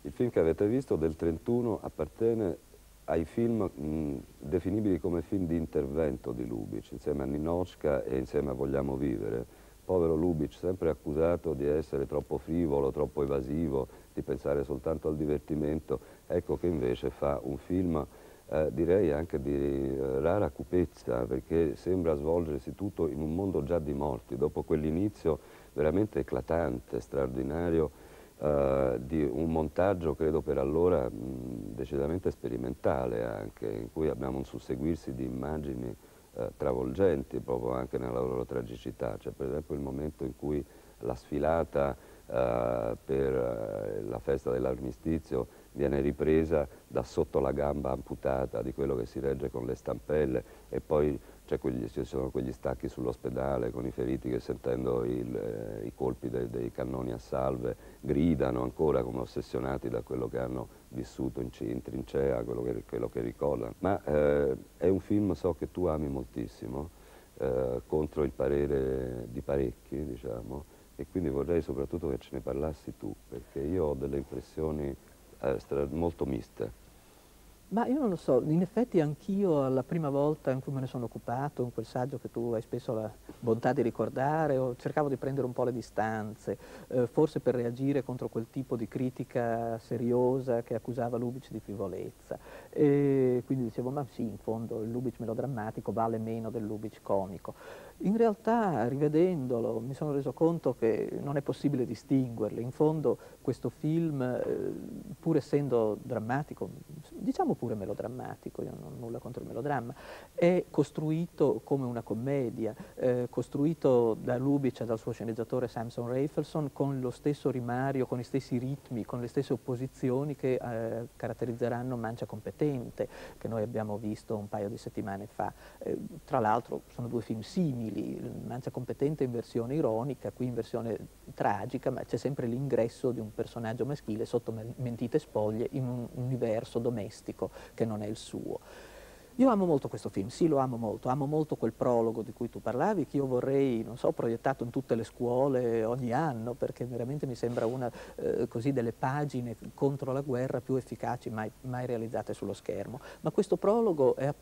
Il film che avete visto del 31 appartiene ai film definibili come film di intervento di Lubitsch, insieme a Ninotchka e insieme a Vogliamo vivere. Povero Lubitsch, sempre accusato di essere troppo frivolo, troppo evasivo, di pensare soltanto al divertimento, ecco che invece fa un film direi anche di rara cupezza, perché sembra svolgersi tutto in un mondo già di morti, dopo quell'inizio veramente eclatante, straordinario, di un montaggio credo per allora decisamente sperimentale anche, in cui abbiamo un susseguirsi di immagini travolgenti proprio anche nella loro tragicità. C'è per esempio il momento in cui la sfilata per la festa dell'armistizio viene ripresa da sotto la gamba amputata di quello che si regge con le stampelle, e poi ci sono quegli stacchi sull'ospedale con i feriti che, sentendo i colpi dei cannoni a salve, gridano ancora come ossessionati da quello che hanno vissuto in trincea, quello che ricordano. Ma è un film, so, che tu ami moltissimo, contro il parere di parecchi, diciamo, e quindi vorrei soprattutto che ce ne parlassi tu, perché io ho delle impressioni molto miste. Ma io non lo so, in effetti anch'io la prima volta in cui me ne sono occupato, in quel saggio che tu hai spesso la bontà di ricordare, cercavo di prendere un po' le distanze, forse per reagire contro quel tipo di critica seriosa che accusava Lubitsch di frivolezza. E quindi dicevo, ma sì, in fondo il Lubitsch melodrammatico vale meno del Lubitsch comico. In realtà, rivedendolo, mi sono reso conto che non è possibile distinguerli. In fondo questo film, pur essendo drammatico, diciamo pure melodrammatico, io non ho nulla contro il melodramma, è costruito come una commedia, costruito da Lubitsch e dal suo sceneggiatore Samson Raphaelson con lo stesso rimario, con gli stessi ritmi, con le stesse opposizioni che caratterizzeranno Mancia competente, che noi abbiamo visto un paio di settimane fa. Tra l'altro sono due film simili, Mancia competente in versione ironica, qui in versione tragica, ma c'è sempre l'ingresso di un personaggio maschile sotto mentite spoglie in un universo domestico che non è il suo. Io amo molto questo film, sì, lo amo molto quel prologo di cui tu parlavi, che io vorrei, non so, proiettato in tutte le scuole ogni anno, perché veramente mi sembra una così delle pagine contro la guerra più efficaci mai realizzate sullo schermo. Ma questo prologo è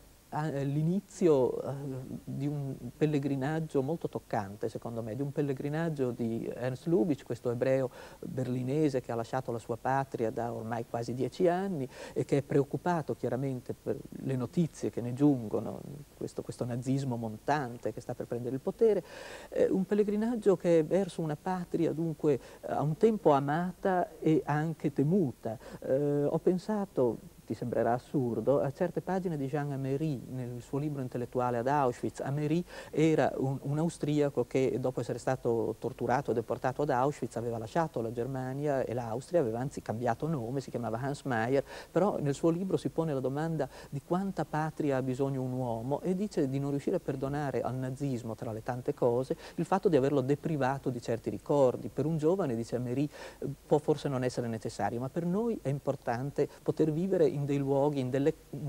l'inizio di un pellegrinaggio molto toccante, secondo me, di un pellegrinaggio di Ernst Lubitsch, questo ebreo berlinese che ha lasciato la sua patria da ormai quasi 10 anni e che è preoccupato chiaramente per le notizie che ne giungono, questo nazismo montante che sta per prendere il potere, un pellegrinaggio che è verso una patria dunque a un tempo amata e anche temuta. Ho pensato, ti sembrerà assurdo, a certe pagine di Jean Améry nel suo libro intellettuale ad Auschwitz. Améry era un austriaco che dopo essere stato torturato e deportato ad Auschwitz aveva lasciato la Germania e l'Austria, aveva anzi cambiato nome, si chiamava Hans Mayer, però nel suo libro si pone la domanda di quanta patria ha bisogno un uomo e dice di non riuscire a perdonare al nazismo, tra le tante cose, il fatto di averlo deprivato di certi ricordi. Per un giovane, dice Améry, può forse non essere necessario, ma per noi è importante poter vivere in dei luoghi, in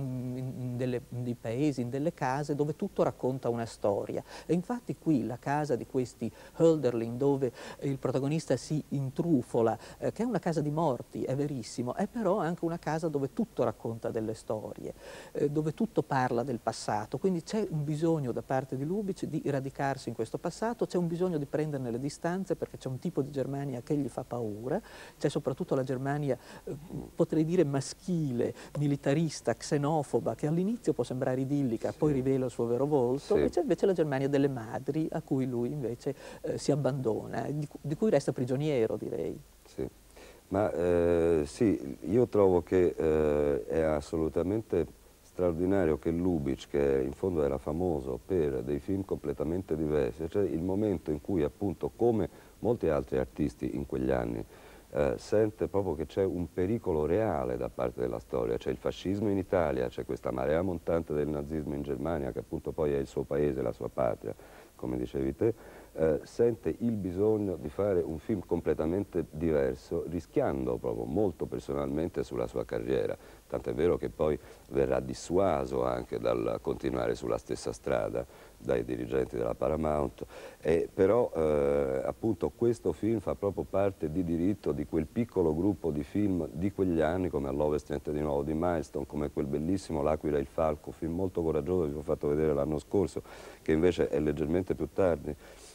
dei paesi, in delle case dove tutto racconta una storia. E infatti qui la casa di questi Hölderlin, dove il protagonista si intrufola, che è una casa di morti, è verissimo, è però anche una casa dove tutto racconta delle storie, dove tutto parla del passato. Quindi c'è un bisogno da parte di Lubitsch di radicarsi in questo passato, c'è un bisogno di prenderne le distanze perché c'è un tipo di Germania che gli fa paura, c'è soprattutto la Germania, potrei dire maschile, militarista, xenofoba, che all'inizio può sembrare idillica, sì, poi rivela il suo vero volto, sì, e c'è invece la Germania delle madri a cui lui invece si abbandona, di cui resta prigioniero, direi. Sì, ma sì, io trovo che è assolutamente straordinario che Lubitsch, che in fondo era famoso per dei film completamente diversi, cioè il momento in cui appunto, come molti altri artisti in quegli anni, sente proprio che c'è un pericolo reale da parte della storia, c'è il fascismo in Italia, c'è questa marea montante del nazismo in Germania, che appunto poi è il suo paese, la sua patria, come dicevi te, sente il bisogno di fare un film completamente diverso, rischiando proprio molto personalmente sulla sua carriera. Tant'è vero che poi verrà dissuaso anche dal continuare sulla stessa strada dai dirigenti della Paramount, però appunto questo film fa proprio parte di diritto di quel piccolo gruppo di film di quegli anni, come All'Ovest niente di nuovo di Milestone, come quel bellissimo L'Aquila e il Falco, film molto coraggioso che vi ho fatto vedere l'anno scorso, che invece è leggermente più tardi,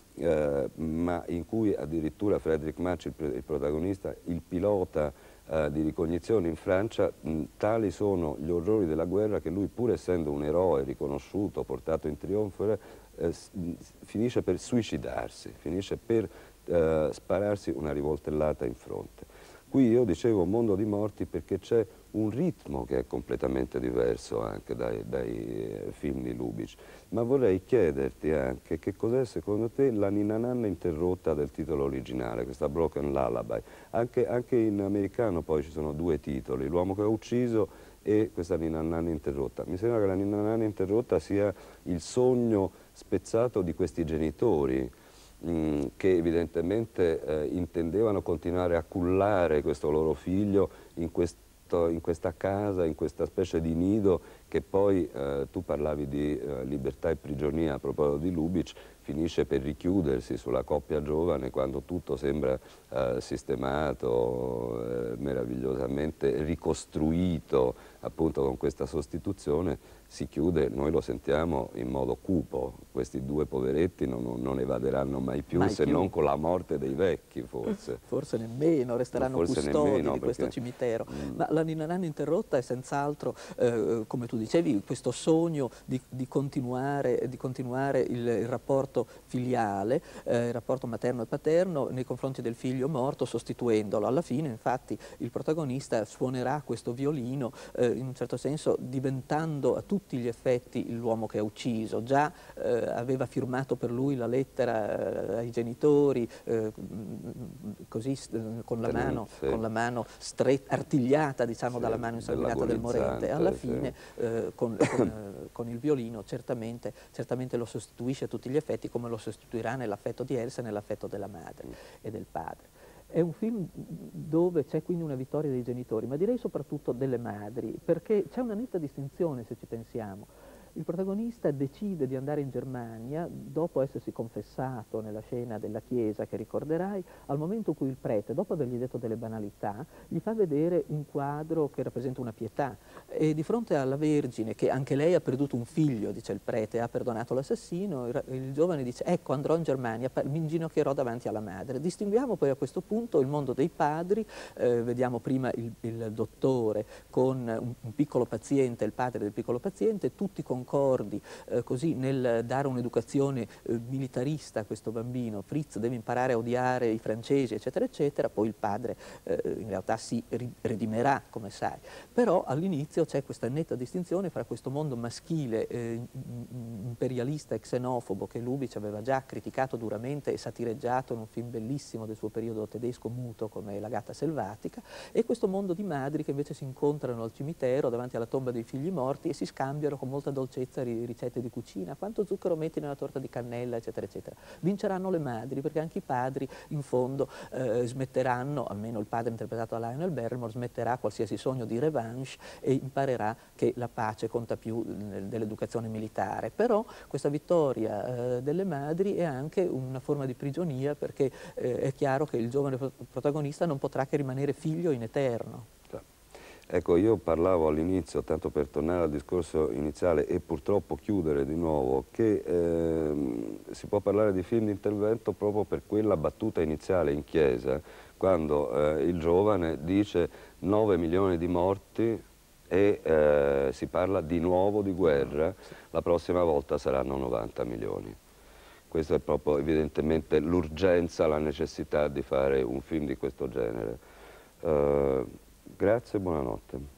ma in cui addirittura Frédéric March, il protagonista, il pilota di ricognizione in Francia, tali sono gli orrori della guerra che lui, pur essendo un eroe riconosciuto, portato in trionfo, finisce per suicidarsi, finisce per spararsi una rivoltellata in fronte. Qui io dicevo Mondo di morti perché c'è un ritmo che è completamente diverso anche dai film di Lubitsch, ma vorrei chiederti anche che cos'è secondo te la ninna nanna interrotta del titolo originale, questa Broken Lullaby. Anche in americano poi ci sono due titoli, L'uomo che ha ucciso e questa ninna nanna interrotta. Mi sembra che la ninna nanna interrotta sia il sogno spezzato di questi genitori, che evidentemente intendevano continuare a cullare questo loro figlio in questa casa, in questa specie di nido che poi, tu parlavi di libertà e prigionia a proposito di Lubitsch, finisce per richiudersi sulla coppia giovane quando tutto sembra sistemato, meravigliosamente ricostruito appunto con questa sostituzione. Si chiude, noi lo sentiamo in modo cupo, questi due poveretti non evaderanno mai più, se non con la morte dei vecchi forse. Forse nemmeno, resteranno custodi di questo cimitero. Ma la ninna nanna interrotta è senz'altro, come tu dicevi, questo sogno di continuare il rapporto filiale, il rapporto materno e paterno nei confronti del figlio morto, sostituendolo. Alla fine infatti il protagonista suonerà questo violino, in un certo senso diventando a tutti gli effetti l'uomo che ha ucciso. Già aveva firmato per lui la lettera ai genitori, così con la mano artigliata, diciamo, dalla mano insanguinata del morente. Alla fine con il violino certamente lo sostituisce a tutti gli effetti, come lo sostituirà nell'affetto di Elsa e nell'affetto della madre e del padre. È un film dove c'è quindi una vittoria dei genitori, ma direi soprattutto delle madri, perché c'è una netta distinzione se ci pensiamo. Il protagonista decide di andare in Germania, dopo essersi confessato nella scena della chiesa che ricorderai, al momento in cui il prete, dopo avergli detto delle banalità, gli fa vedere un quadro che rappresenta una pietà. E di fronte alla Vergine, che anche lei ha perduto un figlio, dice il prete, ha perdonato l'assassino, il giovane dice: ecco, andrò in Germania, mi inginocchierò davanti alla madre. Distinguiamo poi a questo punto il mondo dei padri, vediamo prima il dottore con un piccolo paziente, il padre del piccolo paziente, tutti concordi così nel dare un'educazione militarista a questo bambino. Fritz deve imparare a odiare i francesi, eccetera, eccetera. Poi il padre in realtà si redimerà, come sai. Però all'inizio c'è questa netta distinzione fra questo mondo maschile, imperialista e xenofobo, che Lubitsch aveva già criticato duramente e satireggiato in un film bellissimo del suo periodo tedesco muto come La gatta selvatica, e questo mondo di madri che invece si incontrano al cimitero davanti alla tomba dei figli morti e si scambiano con molta dolcezza ricette di cucina, quanto zucchero metti nella torta di cannella, eccetera, eccetera. Vinceranno le madri, perché anche i padri in fondo smetteranno, almeno il padre interpretato da Lionel Barrymore, smetterà qualsiasi sogno di revanche e imparerà che la pace conta più dell'educazione militare. Però questa vittoria delle madri è anche una forma di prigionia, perché è chiaro che il giovane protagonista non potrà che rimanere figlio in eterno. Ecco, io parlavo all'inizio, tanto per tornare al discorso iniziale e purtroppo chiudere di nuovo, che si può parlare di film di intervento proprio per quella battuta iniziale in chiesa, quando il giovane dice 9 milioni di morti e si parla di nuovo di guerra, la prossima volta saranno 90 milioni. Questa è proprio evidentemente l'urgenza, la necessità di fare un film di questo genere. Grazie e buonanotte.